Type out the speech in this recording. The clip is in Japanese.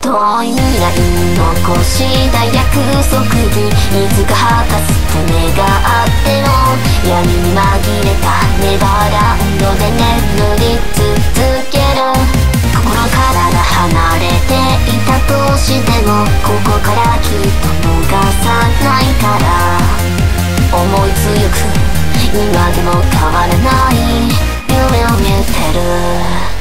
遠い未来に残した約束にいつか果たすと願っても闇に紛れたネバーランドで眠り続ける。心から離れていたとしてもここからきっと逃さないから、思い強く今でも変わらない夢を見てる。